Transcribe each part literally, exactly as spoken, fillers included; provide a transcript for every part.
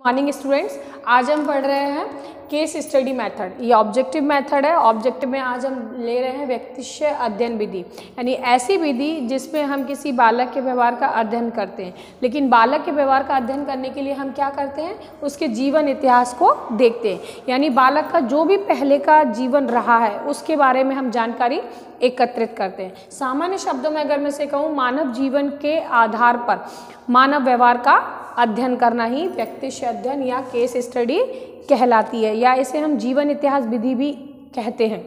Morning students, आज हम पढ़ रहे हैं केस स्टडी मेथड। ये ऑब्जेक्टिव मेथड है। ऑब्जेक्टिव में आज हम ले रहे हैं व्यक्तिशय अध्ययन विधि, यानी ऐसी विधि जिसमें हम किसी बालक के व्यवहार का अध्ययन करते हैं। लेकिन बालक के व्यवहार का अध्ययन करने के लिए हम क्या करते हैं, उसके जीवन इतिहास को देखते हैं, यानी बालक का जो भी पहले का जीवन रहा है उसके बारे में हम जानकारी एकत्रित करते हैं। सामान्य शब्दों में अगर मैं से कहूँ, मानव जीवन के आधार पर मानव व्यवहार का अध्ययन करना ही व्यक्तिशय अध्ययन या केस स्टडी कहलाती है, या इसे हम जीवन इतिहास विधि भी कहते हैं।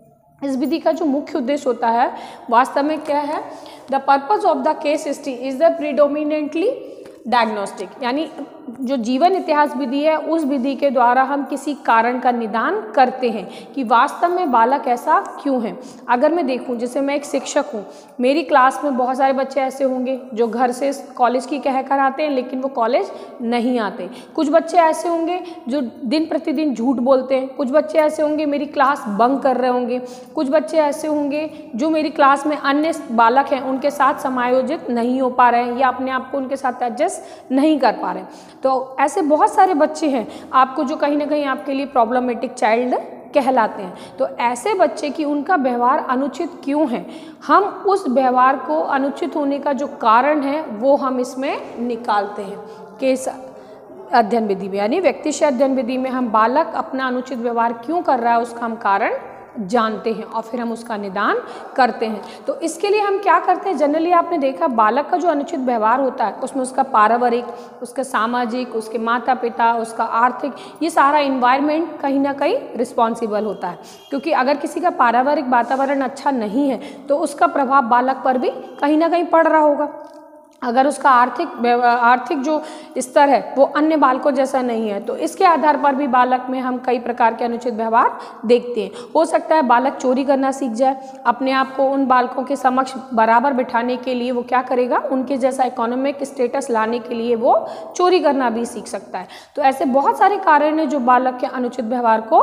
इस विधि का जो मुख्य उद्देश्य होता है वास्तव में क्या है, the purpose of the case study is the predominantly diagnostic, यानी जो जीवन इतिहास विधि है उस विधि के द्वारा हम किसी कारण का निदान करते हैं कि वास्तव में बालक ऐसा क्यों है। अगर मैं देखूं, जैसे मैं एक शिक्षक हूं, मेरी क्लास में बहुत सारे बच्चे ऐसे होंगे जो घर से कॉलेज की कह कर आते हैं लेकिन वो कॉलेज नहीं आते। कुछ बच्चे ऐसे होंगे जो दिन प्रतिदिन झूठ बोलते हैं। कुछ बच्चे ऐसे होंगे मेरी क्लास बंक कर रहे होंगे। कुछ बच्चे ऐसे होंगे जो मेरी क्लास में अन्य बालक हैं उनके साथ समायोजित नहीं हो पा रहे हैं या अपने आप को उनके साथ एडजस्ट नहीं कर पा रहे हैं। तो ऐसे बहुत सारे बच्चे हैं आपको जो कहीं ना कहीं आपके लिए प्रॉब्लमेटिक चाइल्ड कहलाते हैं। तो ऐसे बच्चे की उनका व्यवहार अनुचित क्यों है, हम उस व्यवहार को अनुचित होने का जो कारण है वो हम इसमें निकालते हैं केस अध्ययन विधि में। यानी व्यक्तिशय अध्ययन विधि में हम बालक अपना अनुचित व्यवहार क्यों कर रहा है उसका हम कारण जानते हैं और फिर हम उसका निदान करते हैं। तो इसके लिए हम क्या करते हैं, जनरली आपने देखा बालक का जो अनुचित व्यवहार होता है उसमें उसका पारिवारिक, उसका सामाजिक, उसके माता पिता, उसका आर्थिक, ये सारा इन्वायरमेंट कहीं ना कहीं रिस्पॉन्सिबल होता है। क्योंकि अगर किसी का पारिवारिक वातावरण अच्छा नहीं है तो उसका प्रभाव बालक पर भी कहीं ना कहीं पड़ रहा होगा। अगर उसका आर्थिक आर्थिक जो स्तर है वो अन्य बालकों जैसा नहीं है तो इसके आधार पर भी बालक में हम कई प्रकार के अनुचित व्यवहार देखते हैं। हो सकता है बालक चोरी करना सीख जाए, अपने आप को उन बालकों के समक्ष बराबर बिठाने के लिए वो क्या करेगा, उनके जैसा इकोनॉमिक स्टेटस लाने के लिए वो चोरी करना भी सीख सकता है। तो ऐसे बहुत सारे कारण हैं जो बालक के अनुचित व्यवहार को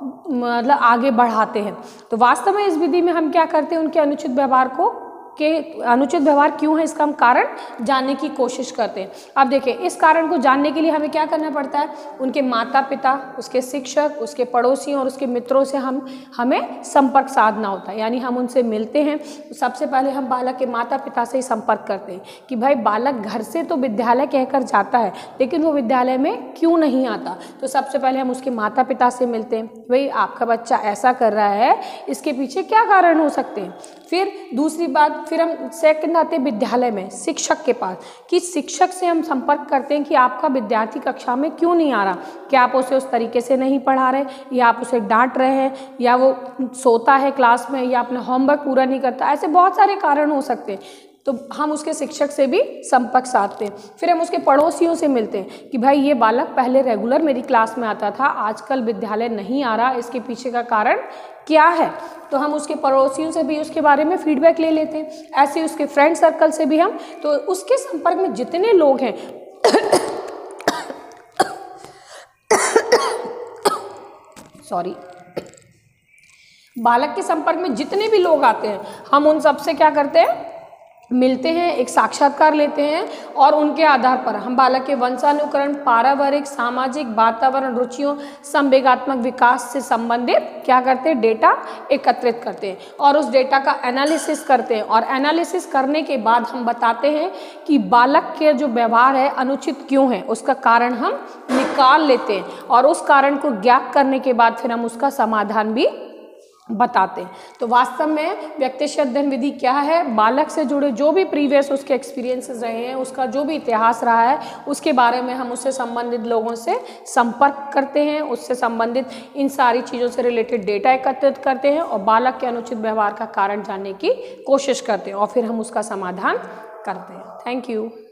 मतलब आगे बढ़ाते हैं। तो वास्तव में इस विधि में हम क्या करते हैं, उनके अनुचित व्यवहार को के अनुचित व्यवहार क्यों है इसका हम कारण जानने की कोशिश करते हैं। अब देखिए, इस कारण को जानने के लिए हमें क्या करना पड़ता है, उनके माता पिता, उसके शिक्षक, उसके पड़ोसियों और उसके मित्रों से हम हमें संपर्क साधना होता है। यानी हम उनसे मिलते हैं तो सबसे पहले हम बालक के माता पिता से ही संपर्क करते हैं कि भाई बालक घर से तो विद्यालय कहकर जाता है लेकिन वो विद्यालय में क्यों नहीं आता। तो सबसे पहले हम उसके माता पिता से मिलते हैं, भाई आपका बच्चा ऐसा कर रहा है, इसके पीछे क्या कारण हो सकते हैं। फिर दूसरी बात, फिर हम सेकंड आते हैं विद्यालय में शिक्षक के पास, कि शिक्षक से हम संपर्क करते हैं कि आपका विद्यार्थी कक्षा में क्यों नहीं आ रहा, क्या आप उसे उस तरीके से नहीं पढ़ा रहे, या आप उसे डांट रहे हैं, या वो सोता है क्लास में, या अपना होमवर्क पूरा नहीं करता। ऐसे बहुत सारे कारण हो सकते हैं। तो हम उसके शिक्षक से भी संपर्क साधते हैं। फिर हम उसके पड़ोसियों से मिलते हैं कि भाई ये बालक पहले रेगुलर मेरी क्लास में आता था, आजकल विद्यालय नहीं आ रहा, इसके पीछे का कारण क्या है। तो हम उसके पड़ोसियों से भी उसके बारे में फीडबैक ले लेते हैं। ऐसे उसके फ्रेंड सर्कल से भी हम, तो उसके संपर्क में जितने लोग हैं सॉरी बालक के संपर्क में जितने भी लोग आते हैं हम उन सबसे क्या करते हैं, मिलते हैं, एक साक्षात्कार लेते हैं और उनके आधार पर हम बालक के वंशानुकरण, पारिवारिक, सामाजिक, वातावरण, रुचियों, संवेगात्मक विकास से संबंधित क्या करते हैं, डेटा एकत्रित करते हैं और उस डेटा का एनालिसिस करते हैं। और एनालिसिस करने के बाद हम बताते हैं कि बालक के जो व्यवहार है अनुचित क्यों है, उसका कारण हम निकाल लेते हैं और उस कारण को ज्ञात करने के बाद फिर हम उसका समाधान भी बताते हैं। तो वास्तव में व्यक्तिशय अध्ययन विधि क्या है, बालक से जुड़े जो भी प्रीवियस उसके एक्सपीरियंसेस रहे हैं, उसका जो भी इतिहास रहा है उसके बारे में हम उससे संबंधित लोगों से संपर्क करते हैं, उससे संबंधित इन सारी चीज़ों से रिलेटेड डेटा एकत्रित करते हैं और बालक के अनुचित व्यवहार का कारण जानने की कोशिश करते हैं और फिर हम उसका समाधान करते हैं। Thank you.